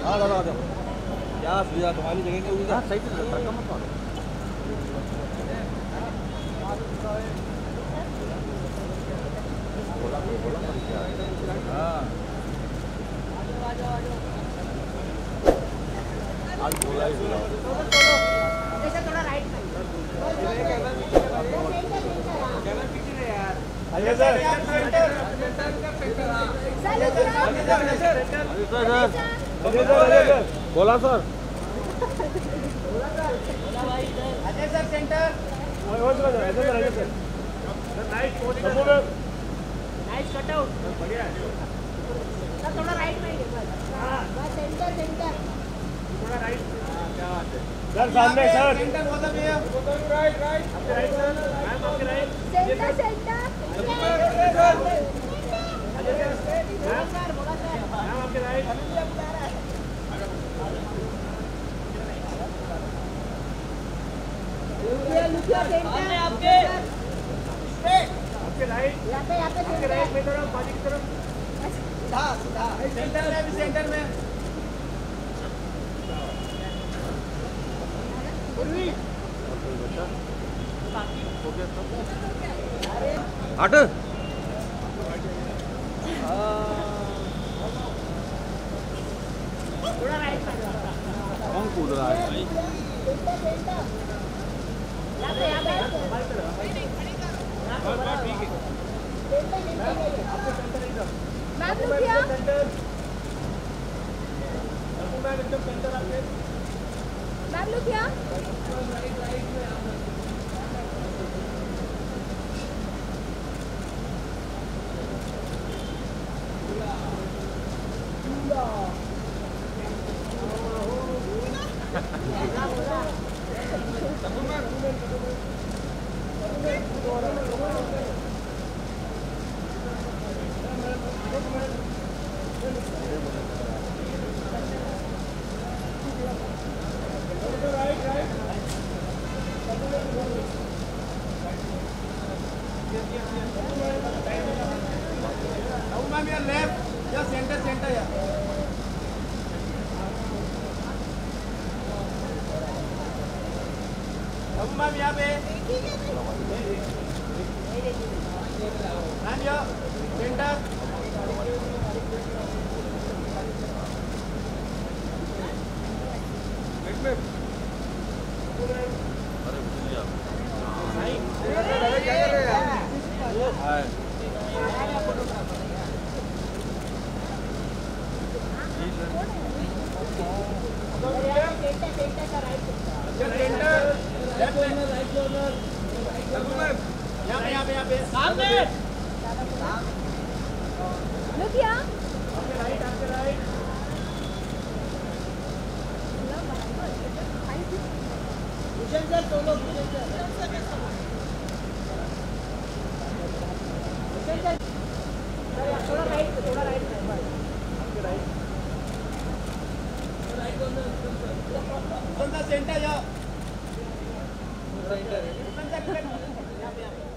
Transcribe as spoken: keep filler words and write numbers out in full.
हाँ दादा आ जाओ। क्या सुविधा तुम्हारी जगह की सुविधा सही से धक्का मत मारो। बोला बोला मत क्या। हाँ आज बोला ही बोला। जैसे थोड़ा राइट में। अजय सर बोला sir. Ajay sir centre. Ajay sir Ajay sir nice cut out बढ़िया है सर। थोड़ा राइट में बस सेंटर सेंटर थोड़ा राइट। क्या बात है सर सामने सर सेंटर बहुत है भैया राइट राइट आपके राइट सर मैम आपके right centre centre Ajay sir ma'am sir बोला सर मैम आपके राइट लुकिया लुकिया सेंटर आपके आपके राइट यहाँ पे यहाँ पे आपके राइट में तरफ बाजू की तरफ सीधा सीधा सेंटर में भी सेंटर में हट थोड़ा राइट कौन कूद रहा है भाई। यहाँ पे यहाँ पे मैम लुकिया मैम लुकिया मैम यार लेफ्ट या सेंटर सेंटर या मैम यहाँ पे मैम या सेंटर क्या कर रहे हैं लुकिया थोड़ा राइट थोड़ा राइट सेंटर जाओ सेंटर